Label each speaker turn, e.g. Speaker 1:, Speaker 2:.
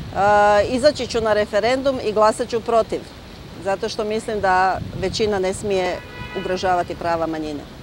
Speaker 1: Izaći ću na referendum i glasat ću protiv, zato što mislim da većina ne smije ugrožavati prava manjine.